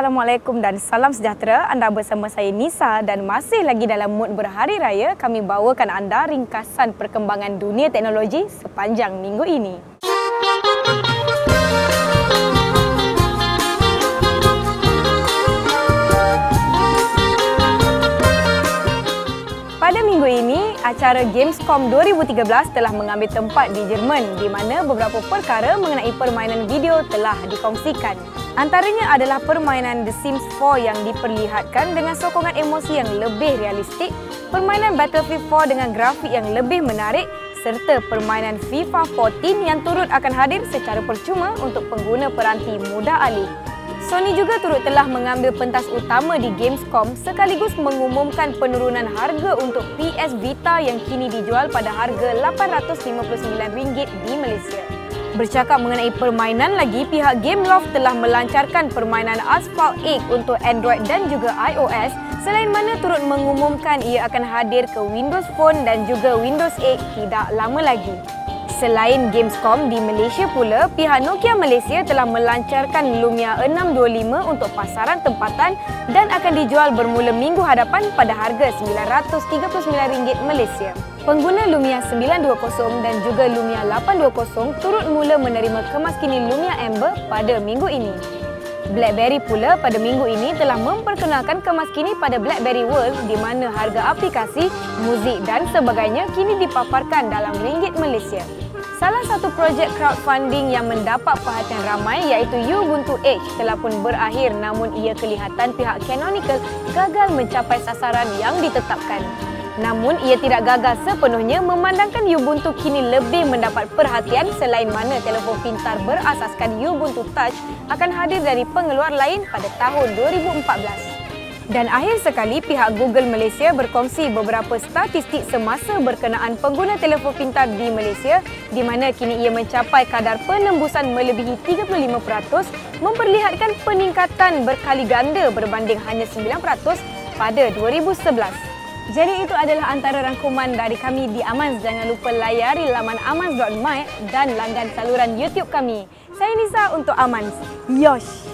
Assalamualaikum dan salam sejahtera. Anda bersama saya Nisa dan masih lagi dalam mood berhari raya, kami bawakan anda ringkasan perkembangan dunia teknologi sepanjang minggu ini. Pada minggu ini, acara Gamescom 2013 telah mengambil tempat di Jerman di mana beberapa perkara mengenai permainan video telah dikongsikan. Antaranya adalah permainan The Sims 4 yang diperlihatkan dengan sokongan emosi yang lebih realistik, permainan Battlefield 4 dengan grafik yang lebih menarik serta permainan FIFA 14 yang turut akan hadir secara percuma untuk pengguna peranti mudah alih. Sony juga turut telah mengambil pentas utama di Gamescom sekaligus mengumumkan penurunan harga untuk PS Vita yang kini dijual pada harga RM859 di Malaysia. Bercakap mengenai permainan lagi, pihak Gameloft telah melancarkan permainan Asphalt 8 untuk Android dan juga iOS, selain mana turut mengumumkan ia akan hadir ke Windows Phone dan juga Windows 8 tidak lama lagi. Selain Gamescom, di Malaysia pula, pihak Nokia Malaysia telah melancarkan Lumia 625 untuk pasaran tempatan dan akan dijual bermula minggu hadapan pada harga RM939 Malaysia. Pengguna Lumia 920 dan juga Lumia 820 turut mula menerima kemaskini Lumia Amber pada minggu ini. BlackBerry pula pada minggu ini telah memperkenalkan kemaskini pada BlackBerry World di mana harga aplikasi, muzik dan sebagainya kini dipaparkan dalam ringgit Malaysia. Salah satu projek crowdfunding yang mendapat perhatian ramai iaitu Ubuntu Edge telah pun berakhir, namun ia kelihatan pihak Canonical gagal mencapai sasaran yang ditetapkan. Namun ia tidak gagal sepenuhnya memandangkan Ubuntu kini lebih mendapat perhatian selain mana telefon pintar berasaskan Ubuntu Touch akan hadir dari pengeluar lain pada tahun 2014. Dan akhir sekali, pihak Google Malaysia berkongsi beberapa statistik semasa berkenaan pengguna telefon pintar di Malaysia di mana kini ia mencapai kadar penembusan melebihi 35%, memperlihatkan peningkatan berkali ganda berbanding hanya 9% pada 2011. Jadi itu adalah antara rangkuman dari kami di Amans. Jangan lupa layari laman amans.my dan langgan saluran YouTube kami. Saya Nisa untuk Amans. Yosh!